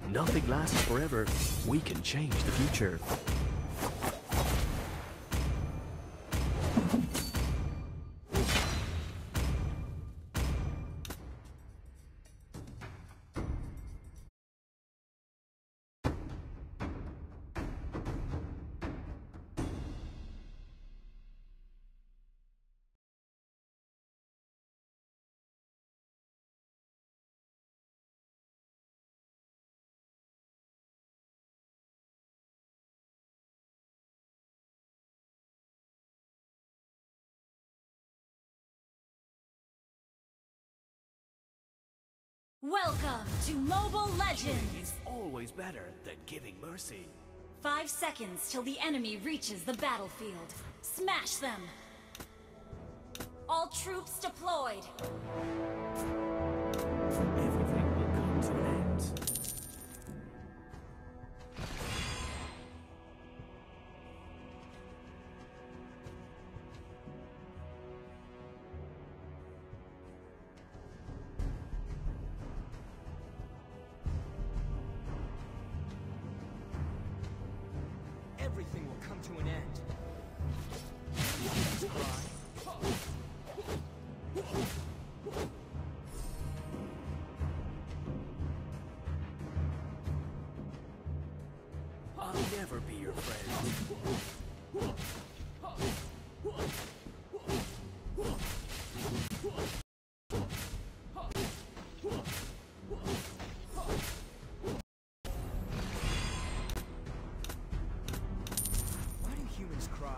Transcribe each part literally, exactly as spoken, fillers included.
Nothing lasts forever. We can change the future. Welcome to Mobile Legends! It's always better than giving mercy. Five seconds till the enemy reaches the battlefield. Smash them! All troops deployed! Everything will come to an end. Everything will come to an end. I'll never be your friend. Why do humans cry?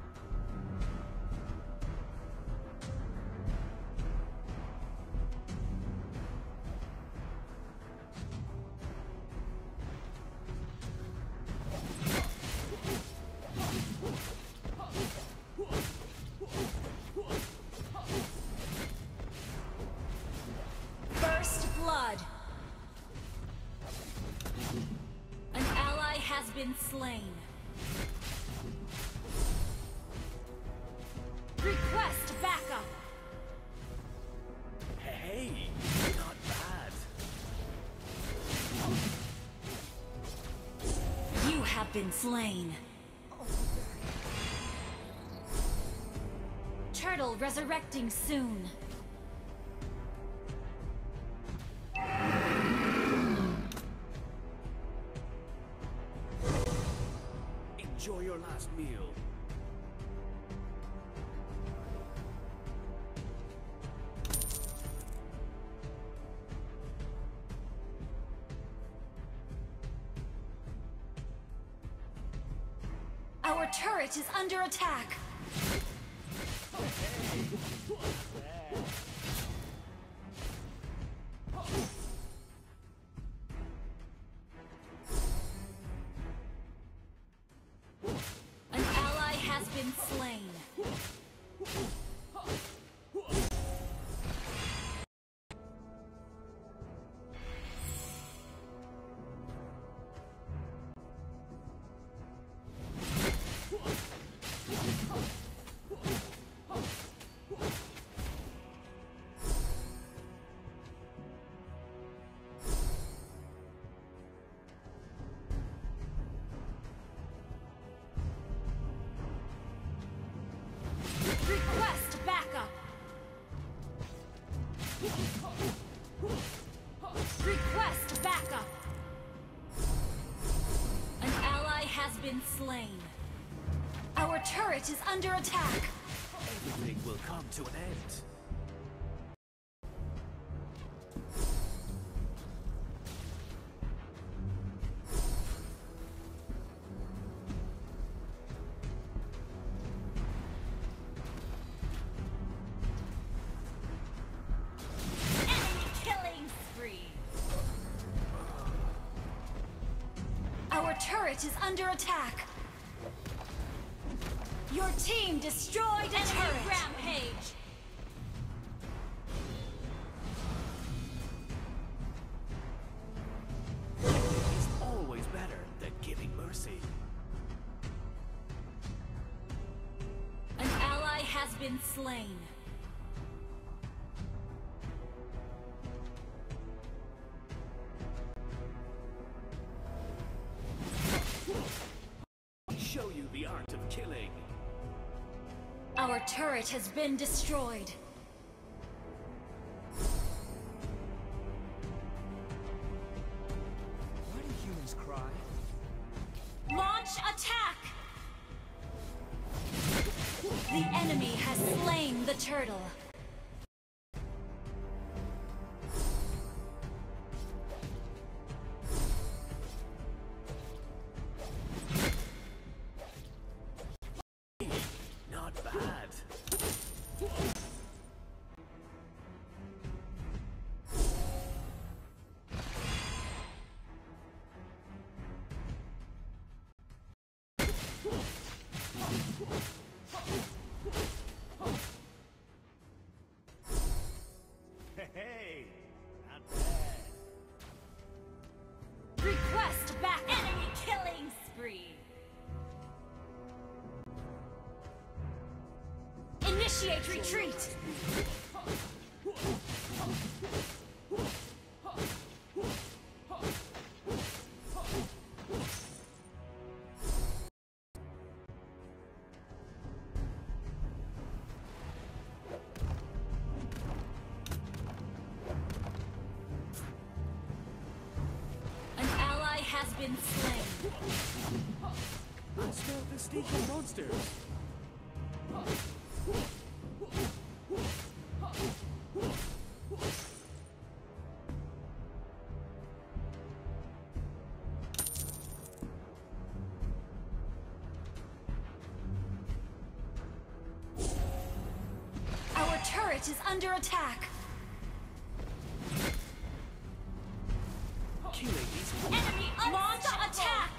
First blood! An ally has been slain. Request backup! Hey, not bad. You have been slain. Turtle resurrecting soon. Enjoy your last meal. Our turret is under attack. An ally has been slain. Request backup! Request backup! An ally has been slain. Our turret is under attack. Everything will come to an end. Enemy killing spree. Our turret is under attack. Your team destroyed a turret. Rampage. It's always better than giving mercy. An ally has been slain. of killing. Our turret has been destroyed. Why do humans cry? Launch attack! The enemy has slain the turtle. Not bad. Hey, not bad. Request back enemy killing spree. Initiate retreat. An ally has been slain. I smell the stink of monsters. Our turret is under attack. Killing is Enemy launch attack.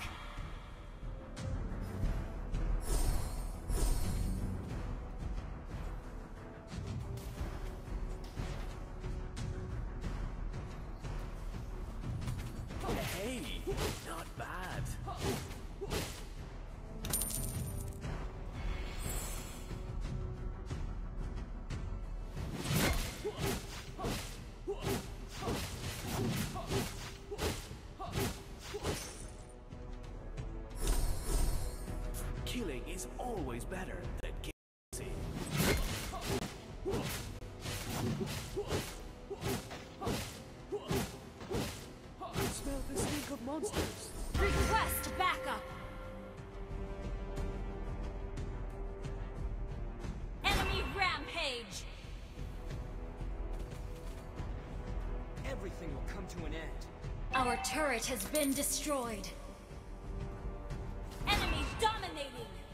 Hey, not bad. Killing is always better than killing. I smell the stink of monsters. Request backup. Enemy rampage. Everything will come to an end. Our turret has been destroyed. Enemy dominating.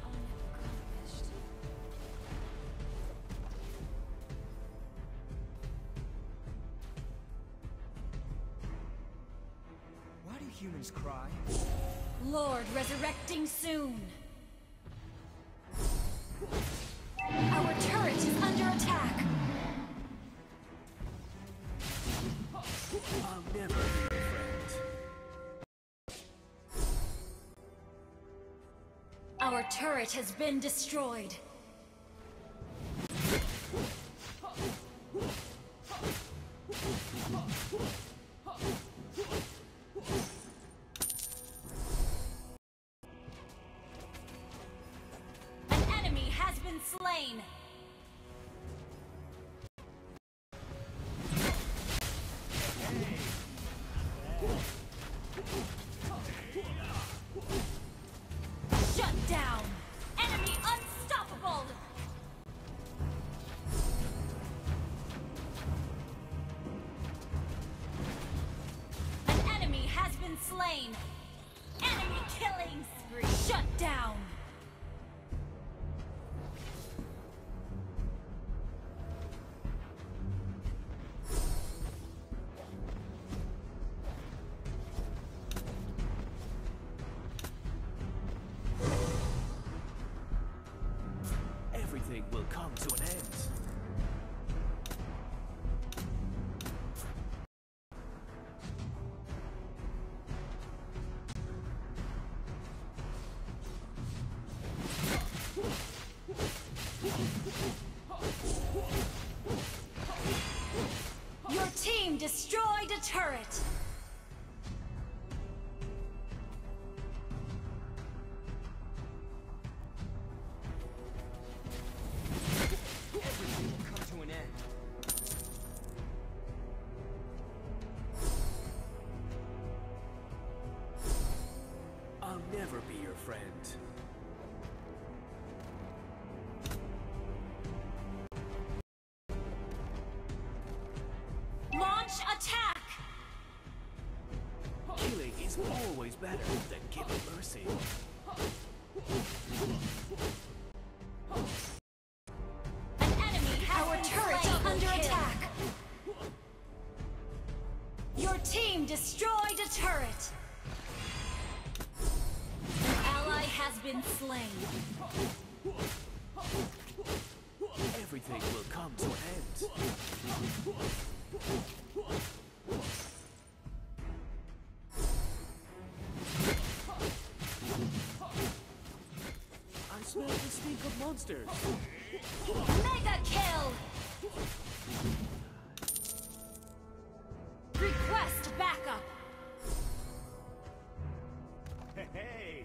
Why do humans cry? Lord resurrecting soon. Our turret is under attack. I'll never be your friend. Our turret has been destroyed. An enemy has been slain. Shut down! Enemy unstoppable! An enemy has been slain! Enemy killing spree! Shut down! Everything will come to an end. Your team destroyed a turret! friend. Launch attack! Killing is always better than giving mercy. An enemy has Our been turret slain. is under Kill. attack. Your team destroyed a turret. An ally has been slain. Everything will come to an end. I smell the stink of monsters. Mega kill! Request backup! Hey!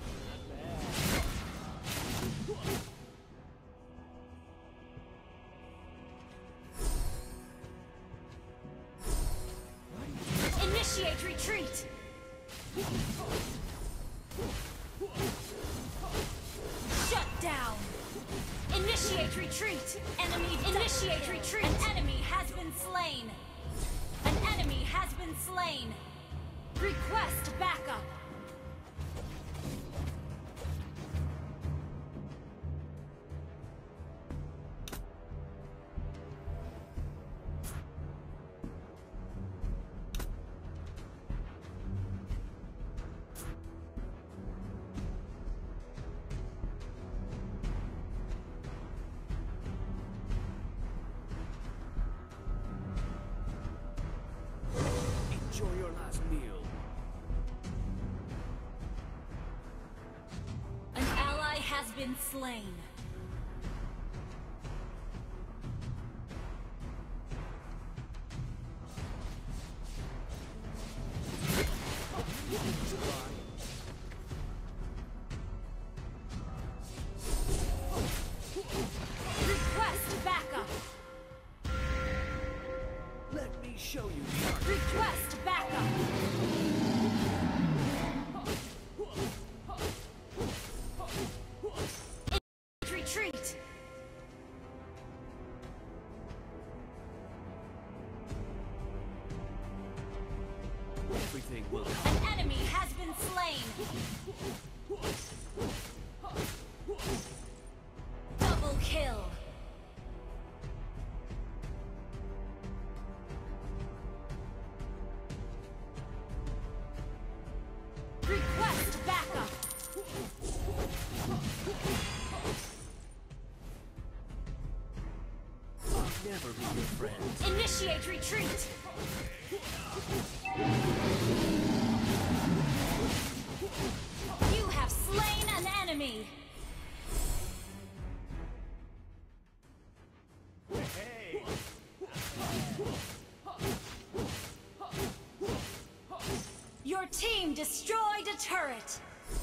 Initiate retreat! Shut down! Initiate retreat! Enemy initiate retreat! An enemy has been slain! An enemy has been slain! Request backup! Enjoy your last meal. An ally has been slain. Request backup! Let me show you the art. Request backup! Retreat! Everything will come. An enemy has been slain! Double kill! Request backup! I'll never be your friend. Initiate retreat! You have slain an enemy! Hey! Your team destroyed a turret!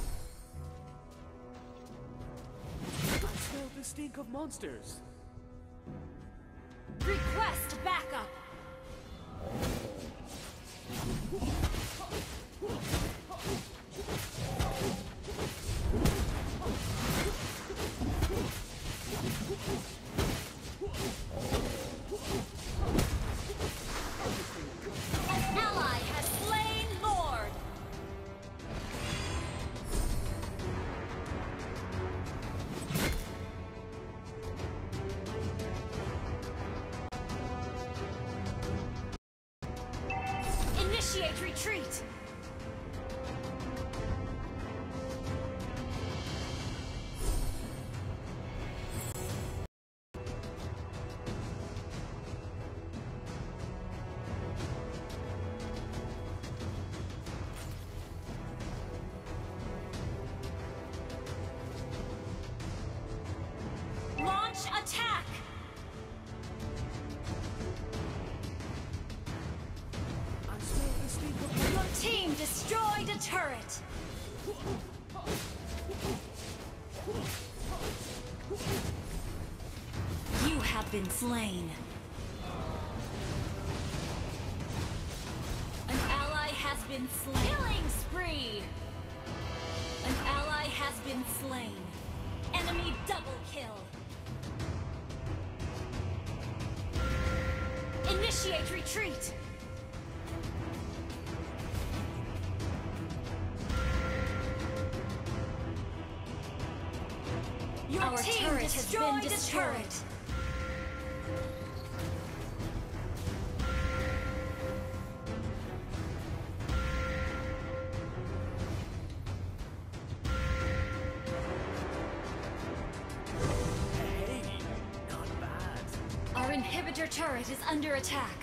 I smell the stink of monsters. Request backup! An ally has slain Lord! Initiate retreat! Launch attack! I smell the stink of Your team destroyed a turret! You have been slain. An ally has been slain. Killing spree! An ally has has been slain. Enemy double kill. Initiate retreat. Your Our team turret has been destroyed. Hey, not bad. Our inhibitor turret is under attack.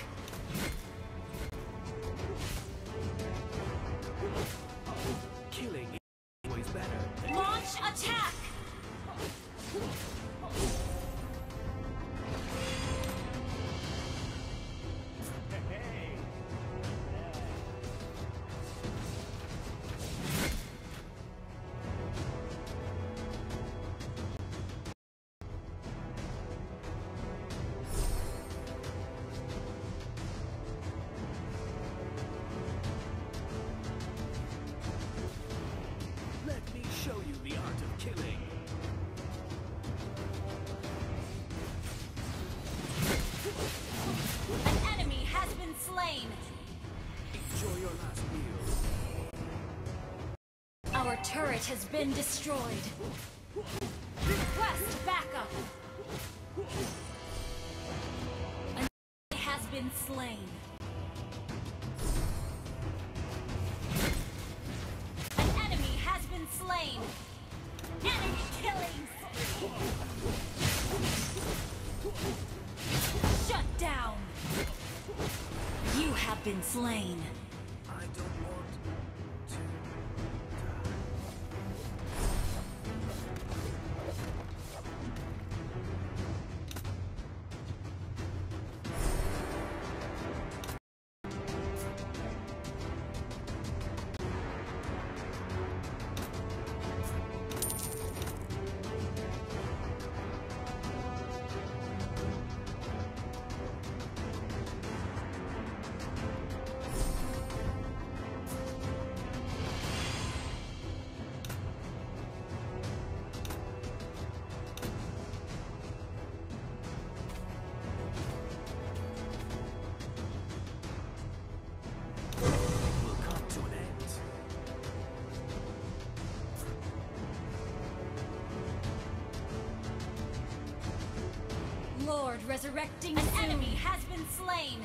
Killing is always better than Launch attack! Let me show you the art of killing. An enemy has been slain. Enjoy your last meal. Our turret has been destroyed. Request backup. An enemy has been slain. An enemy has been slain. Enemy killing spree. Shut down. You have been slain. I don't want to die. Will come to an end. Lord resurrecting An soon. Enemy has been slain.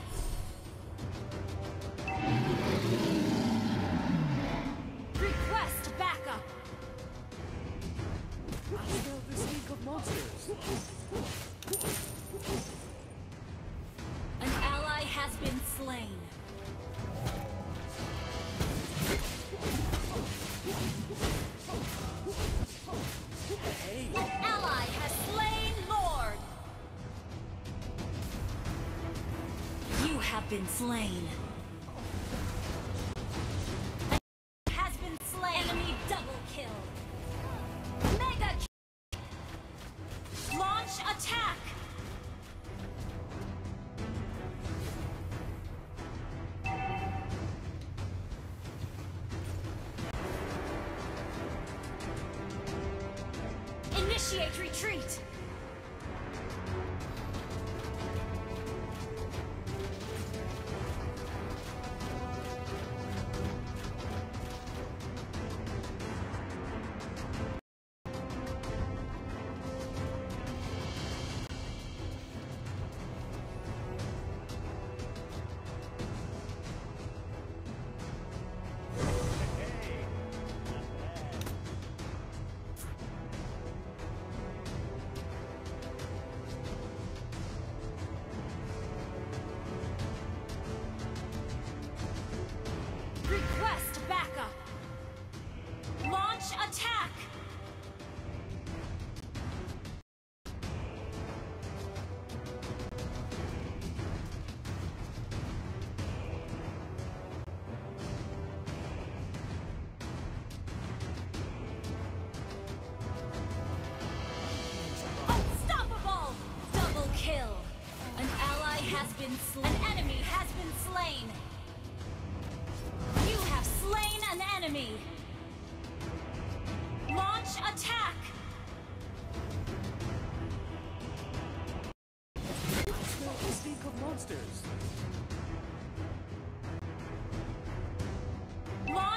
Request backup. I smell the stink of monsters. An ally has been slain. Hey, An ally has slain Lord. You have been slain. An enemy has been slain. Enemy double kill. Mega kill. Launch attack. Initiate retreat. Request backup. Launch attack. Unstoppable! Double kill. An ally has been slain. An enemy has been slain. You have slain an enemy. Launch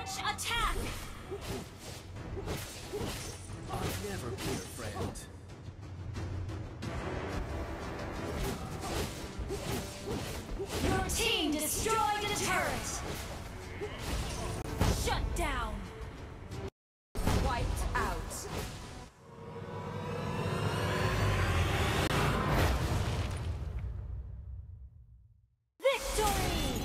Launch attack! I'll never be your friend. Your team destroyed a turret! Shut down! Wiped out. Victory!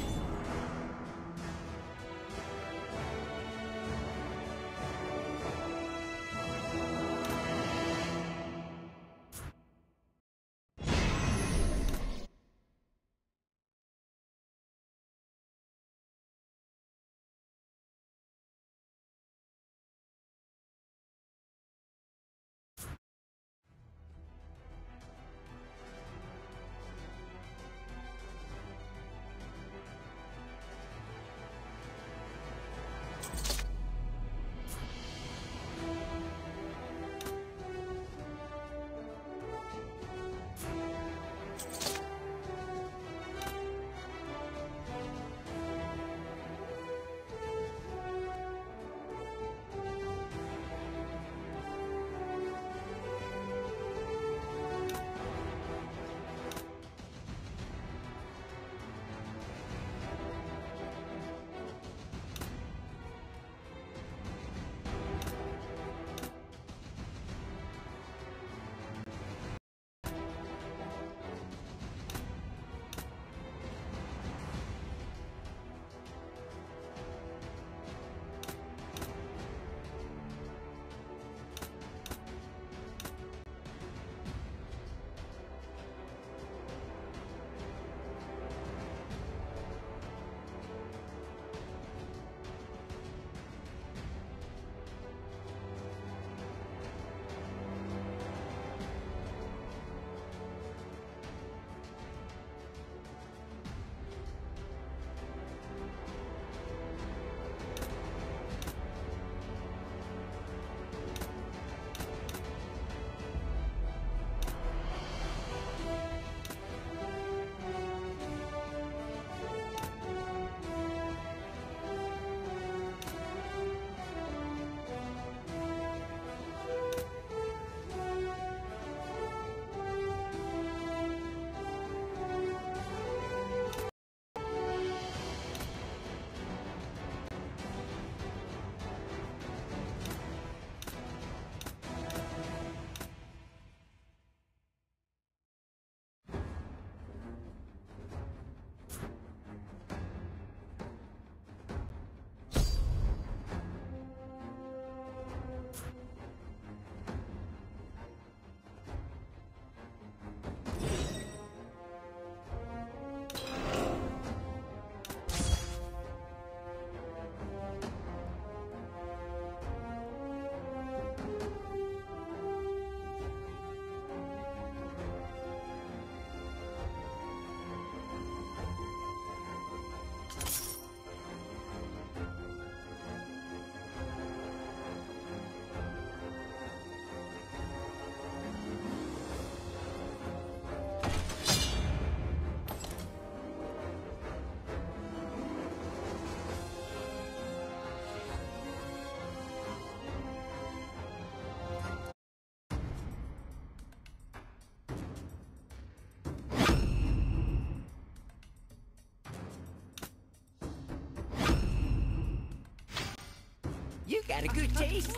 You got a good taste.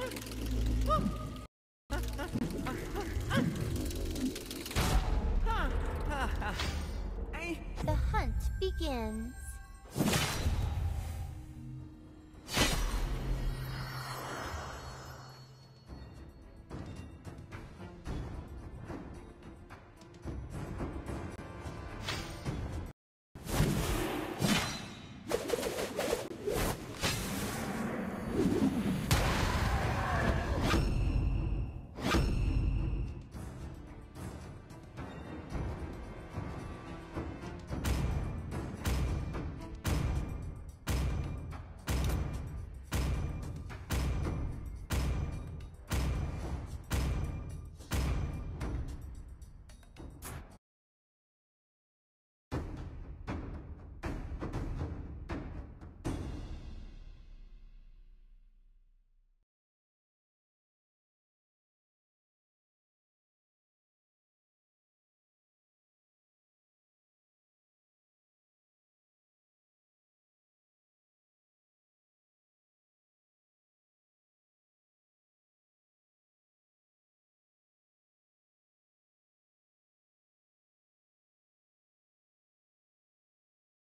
The hunt begins.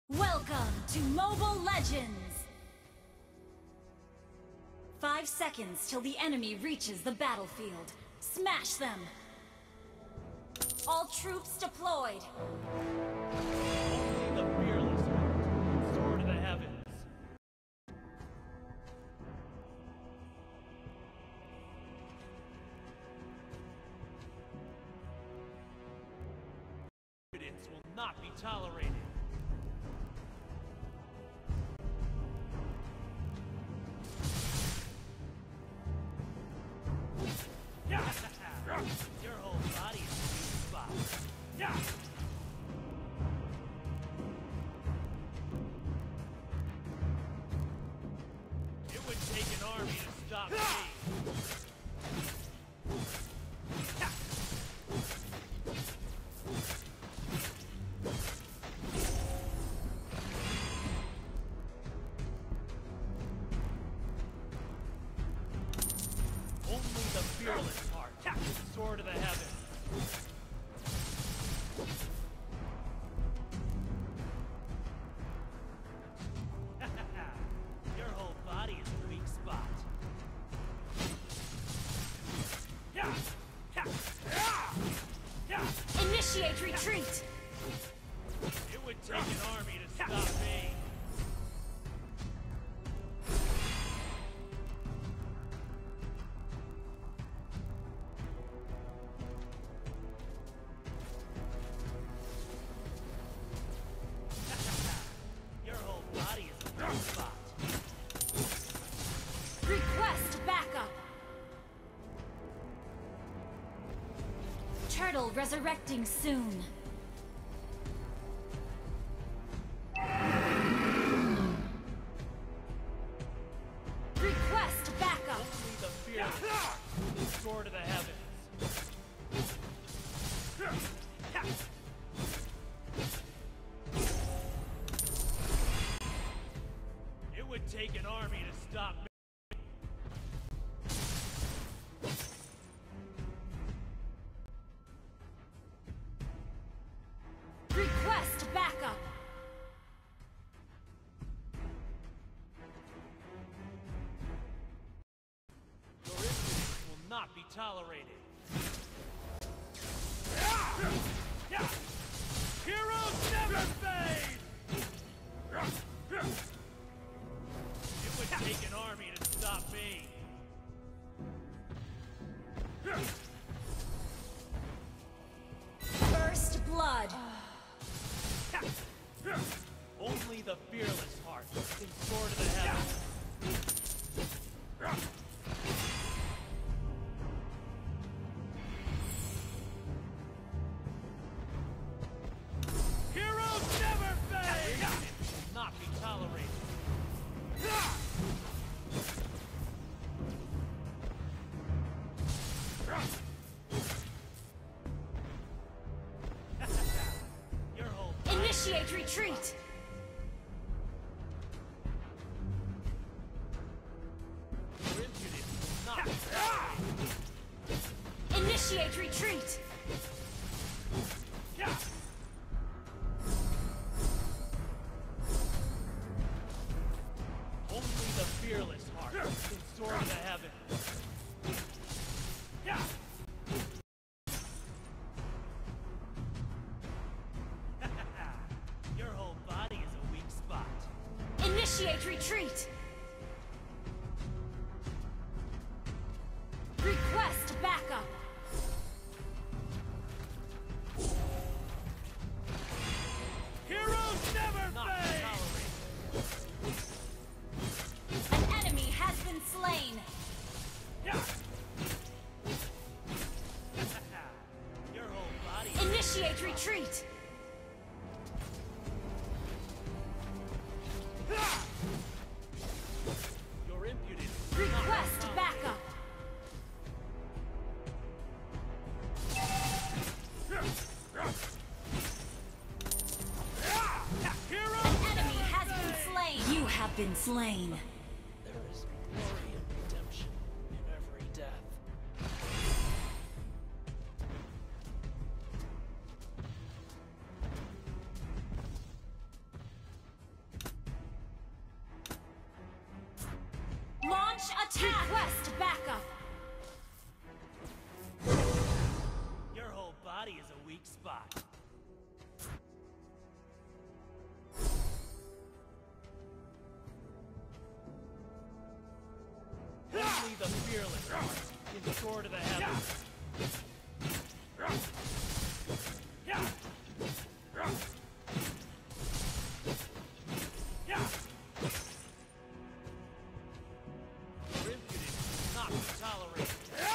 Welcome to Mobile Legends! Five seconds till the enemy reaches the battlefield. Smash them! All troops deployed! Only the fearless hold soar to the heavens. Impudence will not be tolerated. Your whole body is a weak spot. Yeah. It would take an army to stop me. Only the fearless heart can soar to the heavens. Your whole body is a weak spot. Initiate retreat! It would take an army to stop me. Your whole body is a weak spot. Request backup! Turtle resurrecting soon. Request backup! Only the fearless soar to the heavens. It would take an army to stop me. Request backup! Your impudence will not be tolerated. Heroes never fade! It would take an army to stop me. First blood! Only the fearless heart can soar to the heavens. Heroes never fade! It will not be tolerated. Your whole Initiate retreat! your impudence will not be tolerated. Initiate retreat! Only the fearless heart can soar to the heavens. Your whole body is a weak spot. Initiate retreat! Request backup! Heroes never not fade! tolerated. An enemy has been slain! Your whole body. Initiate retreat! Your impudence. will not be Request tolerated. backup! Heroes. An enemy has been slain! You have been slain! There is glory and redemption in every death. spot. Only the fearless can soar to the heavens. Your impudence is not to be tolerated.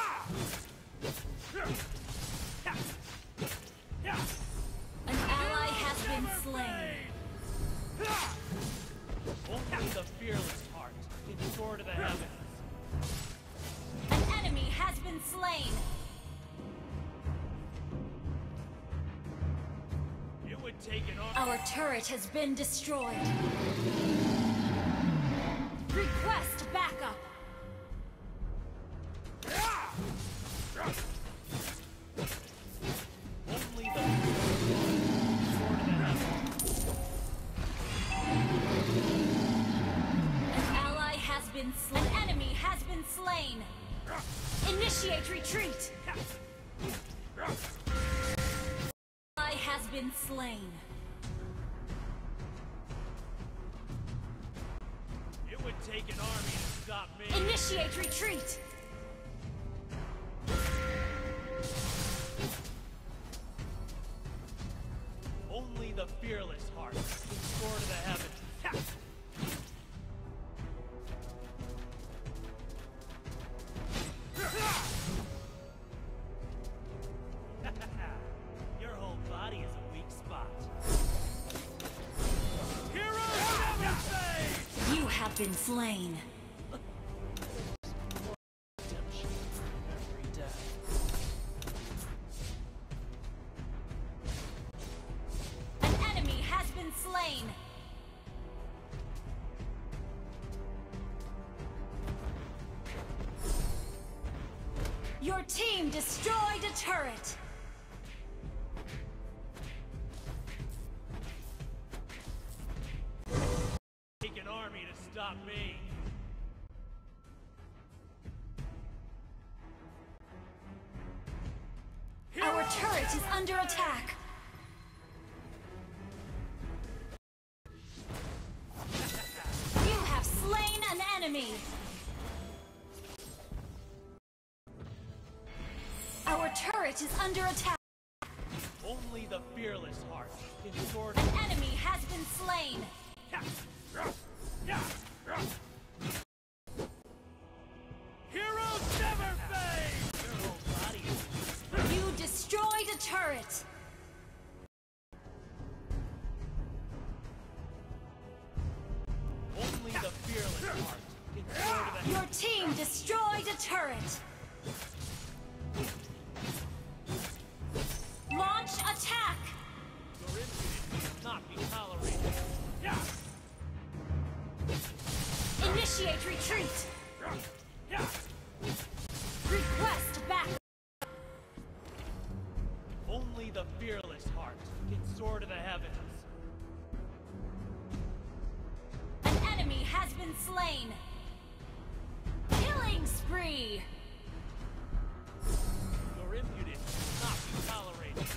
An ally has been slain. Only the fearless heart can soar to the heavens. An enemy has been slain. It would take an army. Our turret has been destroyed. Request backup. Only the soar to the heavens. An ally has been slain. An enemy has been slain. Initiate retreat. Ally has been slain. It would take an army to stop me. Initiate retreat. Only the fearless heart can soar to the heavens. Your whole body is a weak spot. Heroes never fade! You have been slain. Redemption every day. An enemy has been slain. Your team destroyed a turret. Take an army to stop me. Our turret is under attack. You have slain an enemy. Our turret is under attack. Only the fearless heart can soar to An enemy has been slain. Heroes never fade! Your whole body is You destroyed a turret. only the fearless heart can soar to the Your team destroyed a turret. Launch attack. Your impudence will not be tolerated. Initiate retreat. Request back. Only the fearless heart can soar to the heavens. An enemy has been slain. Killing spree. Your impudence will not be tolerated.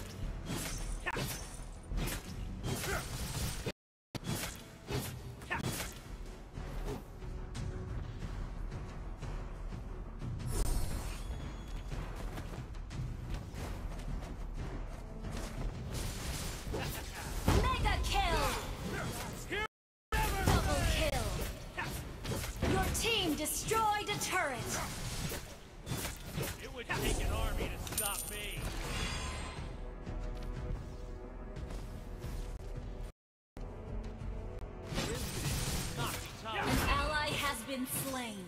Mega kill. Double kill. Your team destroyed a turret. It would take an army to stop me. Your impudence will not be tolerated. An ally has been slain.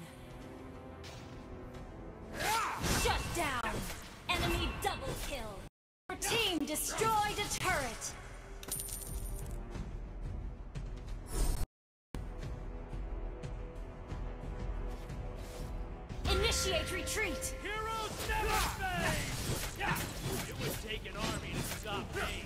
Shut down. Enemy double kill. Your team destroyed a turret. Initiate retreat. Heroes never fade! It would take an army to stop me.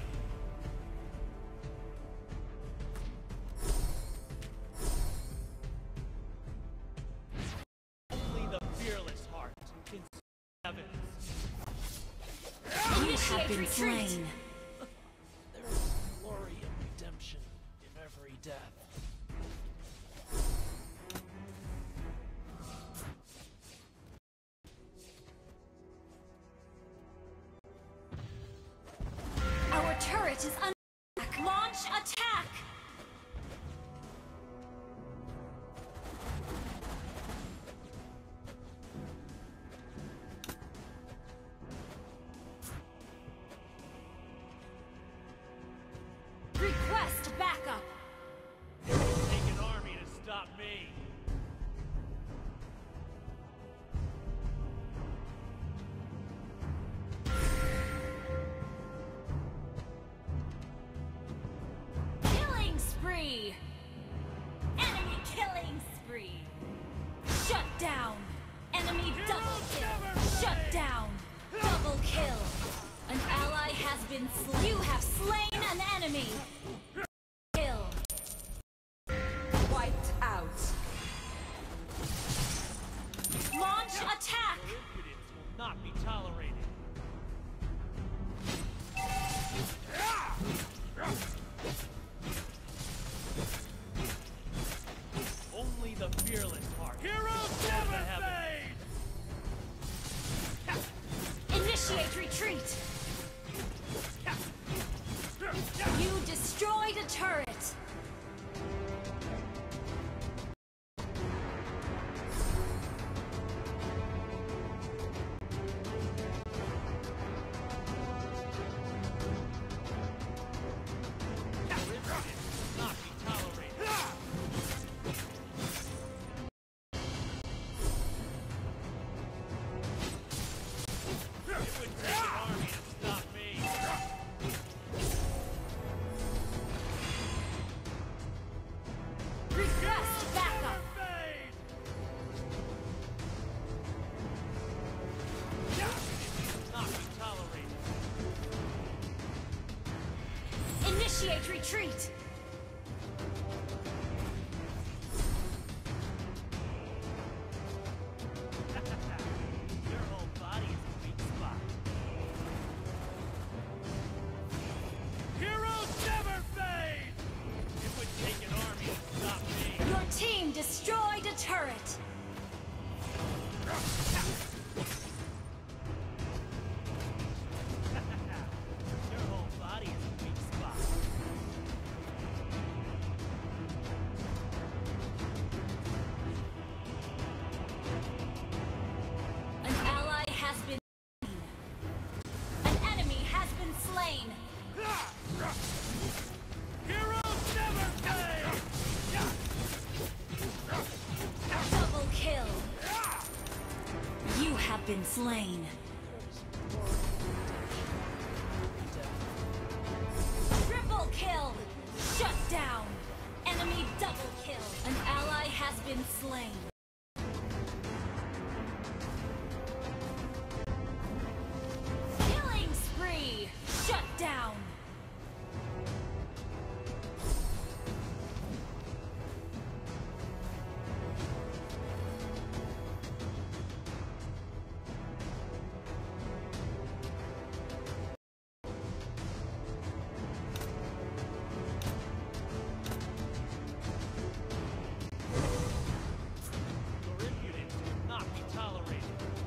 Only the fearless heart can see heavens. Initiate retreat. been slain. You have slain an enemy. Kill. Wiped out. Launch attack. Your impudence will not be tolerated. Only the fearless part. Heroes never fade! Initiate retreat. You destroyed a turret. Initiate retreat! Your whole body is a weak spot. Heroes never fade! It would take an army to stop me. Your team destroyed a turret! Your whole body is a weak spot. An ally has been slain. An enemy has been slain. Heroes never fade! Double kill. You have been slain. Triple kill. Shut down. Enemy double kill. An ally has been slain. Killing spree. Shut down. Your impudence will not be tolerated.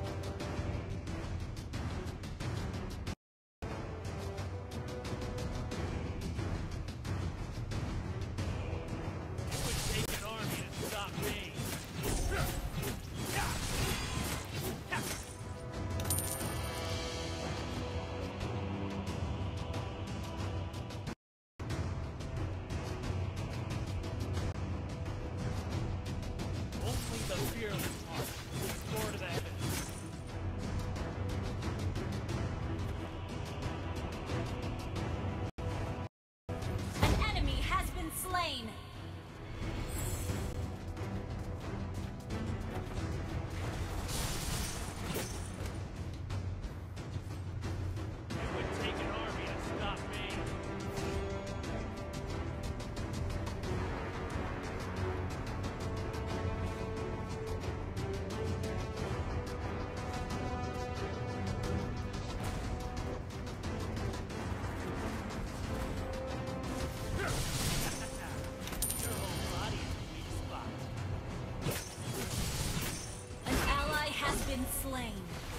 It would take an army to stop me. Only the fearless part will soar to the heavens. An enemy has been slain. It would take an army to stop me. Your whole body is a weak spot. An ally has been slain.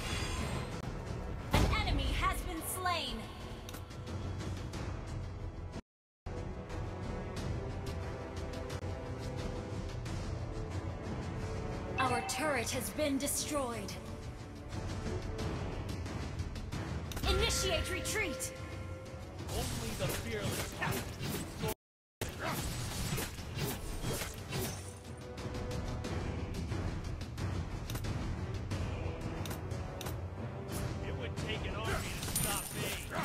An enemy has been slain. Our turret has been destroyed. Initiate retreat! Only the fearless part will soar. It would take an army to stop me.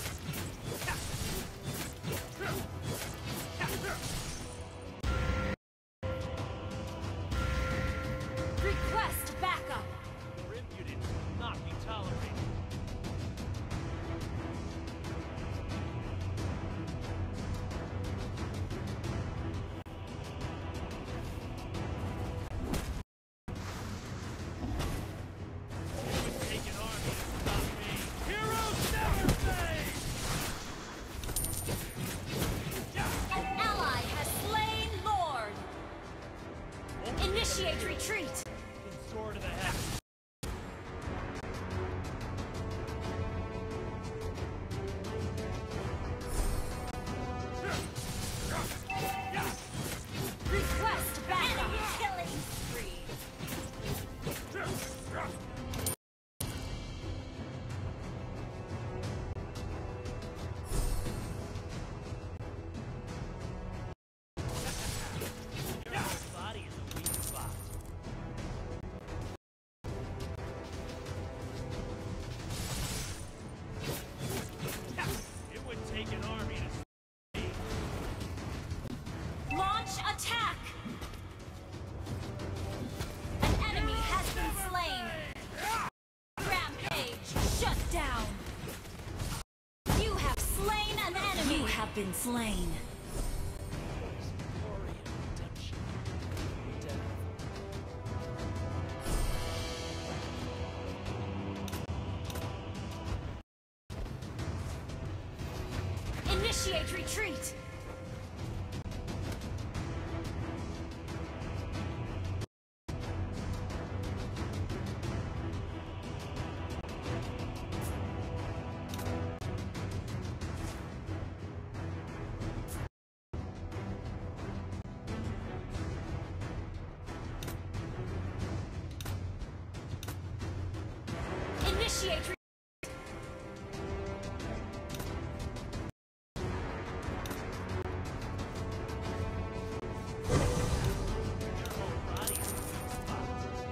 Request backup! Your impudence will not be tolerated. Initiate retreat! Sword of the heavens. Request backup! Killing spree! Body is a weak spot. It would take an army to save. Launch attack! An enemy has been slain! Rampage! Shut down! You have slain an enemy! You have been slain! Glory and redemption. Death. Initiate retreat! Initiate retreat! Your whole body is a weak spot.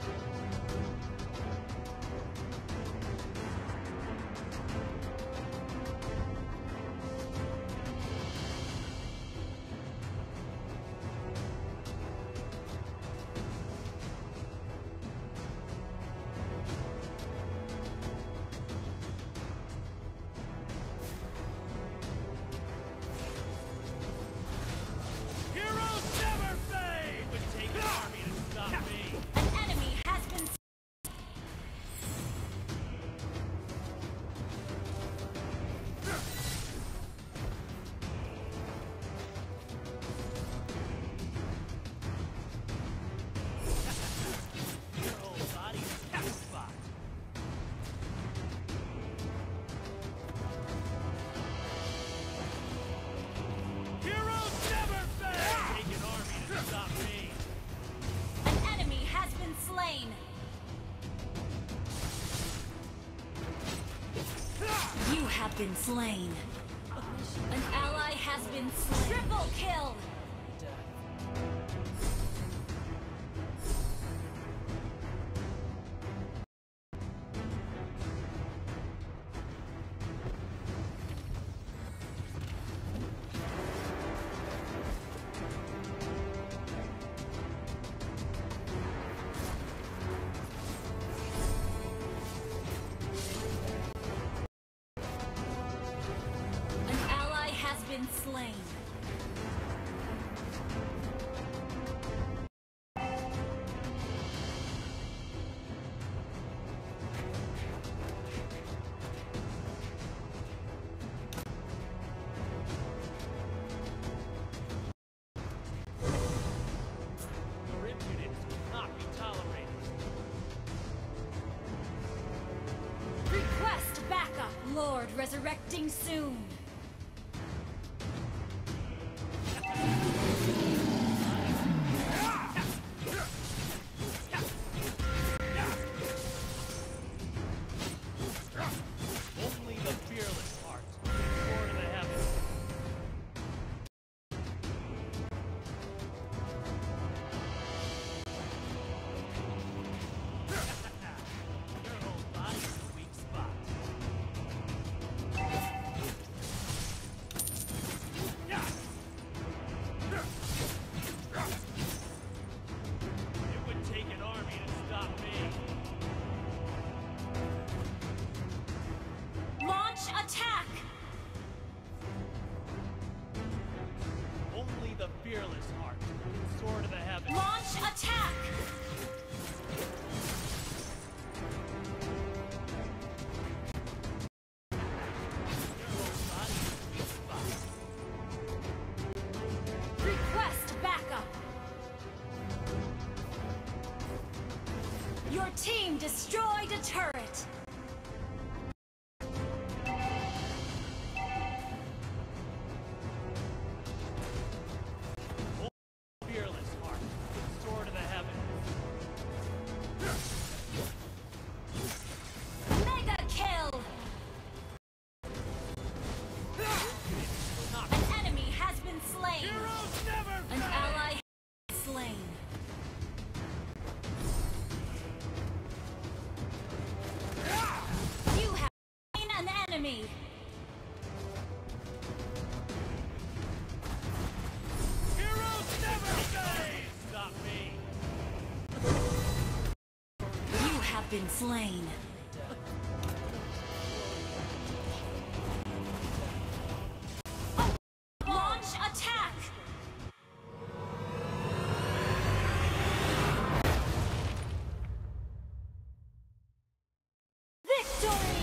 Heroes never fade! It would take an army to stop me. An enemy has been Your whole body is a weak spot. Heroes never fade! Take an army to stop me. An enemy has been slain! You have been slain! An ally has been slain! Triple kill! An ally has been slain! Your impudence will not be tolerated. Request backup! Lord resurrecting soon! Only the fearless heart. Sword of the heavens. Your whole body is a weak spot. It would take an army to stop me. Launch attack! Only the fearless heart. Sword of the heavens. Launch attack! Your whole body is a weak spot. Request backup! Your team destroyed a turret. Fearless heart. Sword of the heavens. Mega kill! An enemy has been slain. Heroes never An fail! ally has been slain. You have slain an enemy. Heroes never fail! Stop me! You have been slain. Launch attack! Victory!